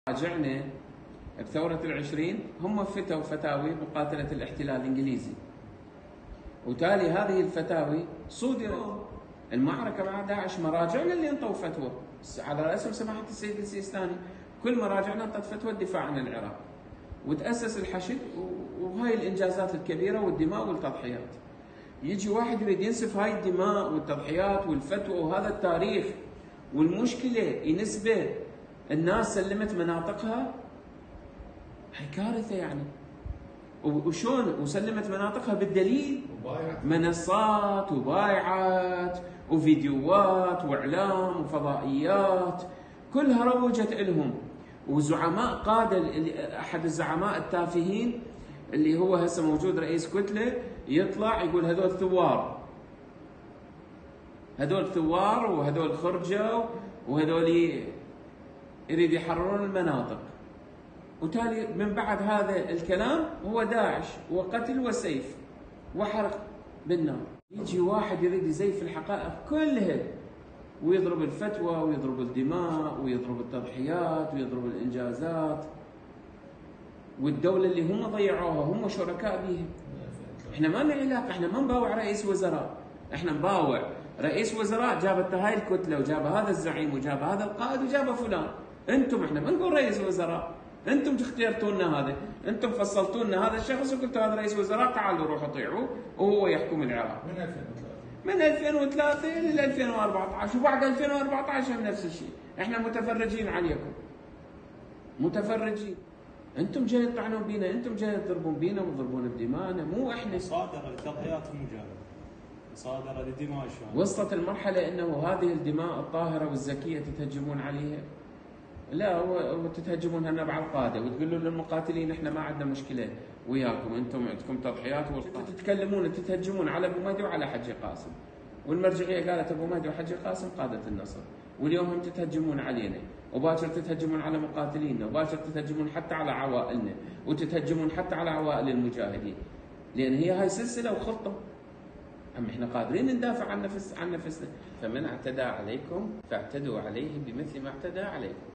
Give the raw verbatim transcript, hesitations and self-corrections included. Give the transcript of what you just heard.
راجعنا بثورة العشرين هم فتوا فتاوي مقاتلة الاحتلال الإنجليزي، وتالي هذه الفتاوي صودرت المعركة مع داعش. مراجعنا اللي انطوا فتوى على رأسهم سماحة السيد السيستاني، كل مراجعنا انطت فتوى الدفاع عن العراق، وتأسس الحشد وهاي الإنجازات الكبيرة والدماء والتضحيات. يجي واحد يريد ينسف هاي الدماء والتضحيات والفتوى وهذا التاريخ، والمشكلة ينسبه الناس سلمت مناطقها، هاي كارثة يعني. وشون وسلمت مناطقها؟ بالدليل، منصات وبايعات وفيديوهات واعلام وفضائيات كلها روجت لهم. وزعماء قادة، احد الزعماء التافهين اللي هو هسه موجود رئيس كتلة يطلع يقول هذول ثوار، هذول ثوار وهذول خرجوا وهذول يريد يحررون المناطق. وتالي من بعد هذا الكلام هو داعش وقتل وسيف وحرق بالنار. يجي واحد يريد يزيف الحقائق كلها ويضرب الفتوى ويضرب الدماء ويضرب التضحيات ويضرب الإنجازات، والدولة اللي هم ضيعوها هم شركاء بيها. احنا ما لنا علاقة، احنا ما نباوع رئيس وزراء، احنا نباوع رئيس وزراء جابت هاي الكتلة وجاب هذا الزعيم وجاب هذا القائد وجاب فلان. انتم احنا ما نقول رئيس وزراء، انتم اخترتوا لنا هذا، انتم فصلتوا لنا هذا الشخص وقلتوا هذا رئيس وزراء تعالوا روحوا طيعوه وهو يحكم العراق. من ألفين وثلاثة من ألفين وثلاثة لل ألفين وأربعة عشر وبعد ألفين وأربعة عشر نفس الشيء. احنا متفرجين عليكم، متفرجين. انتم جاي تطعنون بينا، انتم جاي تضربون بينا وتضربون بدماءنا، مو احنا. مصادرة لتضحيات المجاهدة، مصادرة لدماء الشهداء. وصلت المرحلة انه هذه الدماء الطاهرة والزكية تتهجمون عليها؟ لا، وتتهجمون هنا على القادة وتقولوا للمقاتلين احنا ما عندنا مشكلة وياكم، انتم عندكم تضحيات وتتكلمون تتهجمون على ابو مهدي وعلى حجي قاسم، والمرجعية قالت ابو مهدي وحجي قاسم قادة النصر، واليوم هم تتهجمون علينا، وباكر تتهجمون على مقاتلينا، وباكر تتهجمون حتى على عوائلنا، وتتهجمون حتى على عوائل المجاهدين، لان هي هاي سلسلة وخطة. أما احنا قادرين ندافع عن نفس عن نفسنا. فمن اعتدى عليكم فاعتدوا عليه بمثل ما اعتدى عليكم.